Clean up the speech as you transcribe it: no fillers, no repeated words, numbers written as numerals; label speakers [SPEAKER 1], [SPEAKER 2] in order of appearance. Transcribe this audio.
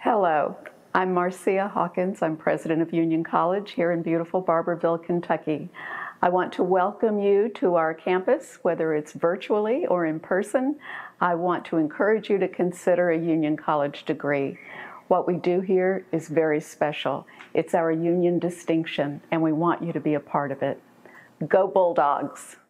[SPEAKER 1] Hello, I'm Marcia Hawkins. I'm president of Union College here in beautiful Barberville, Kentucky. I want to welcome you to our campus, whether it's virtually or in person. I want to encourage you to consider a Union College degree. What we do here is very special. It's our union distinction, and we want you to be a part of it. Go Bulldogs!